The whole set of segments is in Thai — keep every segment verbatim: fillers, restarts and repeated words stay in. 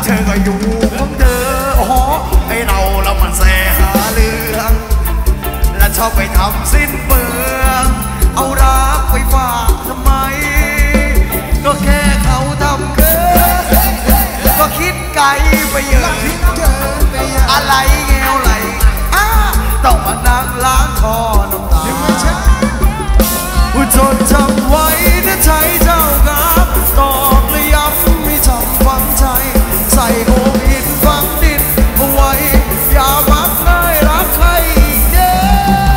เธอก็อยู่ของเธอโอ้โหไอเราแล้วมันแสหาเรื่องและชอบไปทำสิ้นเปลืองเอารักไปฝากทำไมก็แค่เขาทำเกินก็คิดไกลไปเยอะอะไรเงี้ยวไหลต้องมานั่งล้างคอน้ำตาจนจำไว้นะใจเจ้ากับตอกและย้ำไม่จำฝังใจใส่โอ่งหินฝังดินเอาไว้อย่ามักง่ายรักใครอีกเด้อ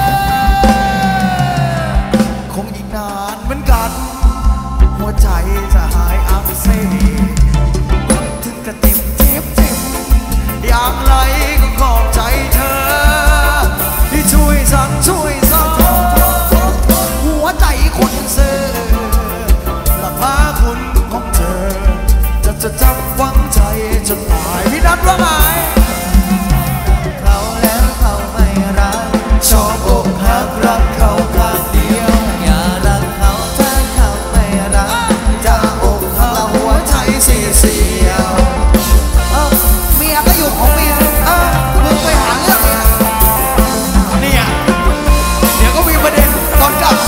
คงอีกนานเหมือนกันหัวใจจะหายอักเสบถึงกระเต็มเจ็บเจ็บอย่างไรก็ขอบใจเธอที่ช่วยสั่งช่วยสอนหัวใจคนเสือและพาคุณของเธอจะจะจำหวังใจจนตายพี่นัทว่าไงเขาแล้วเขาไม่รักชอบอกหักรักเขาข้างเดียวอย่ารักเขาถ้าเขาไม่รักจะอกเขาหัวใจเสียเสียวเมียก็อยู่ของเมียเออมึงไปหาเรื่องเนี่ยเดี๋ยวก็มีประเด็นตอนกลับ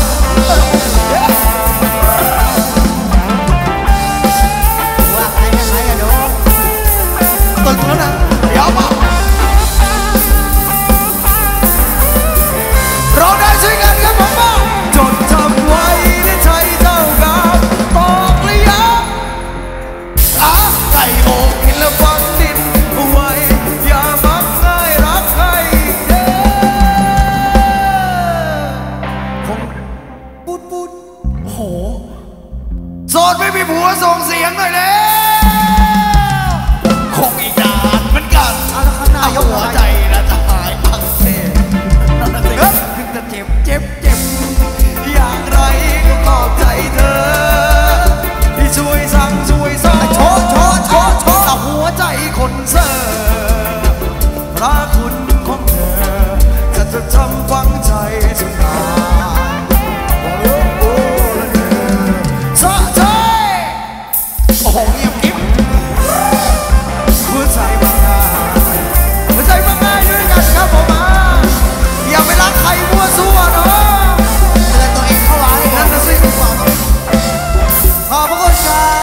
ว่าใครจะใครอะโดตึงแล้วนะเดี๋ยวมาเราได้ช่วยกันครับผมบ้าจดจำไว้ในใจเจ้ากับตอกและย้ำอ่ะไก่โอกหินและฝังดินไว้อย่ามักง่ายรักใครเด้อคงปุ๊ดปุ๊ดโอ้โหโสดไม่มีผัวส่งเสียงหน่อยแล้วคงอีกนานเหมือนกันเอาหัวใจนะจะหายอักเสบถึงจะเจ็บเจ็บเจ็บอย่างไรก็ขอบใจเธอที่ช่วยสั่งช่วยสอนโชว์โชว์โชว์โชว์แต่หัวใจคนเซ่อพระคุณของเธอจะจะจำฝังใจจนตายโอ้โหสะใจโอ้โหเงียบ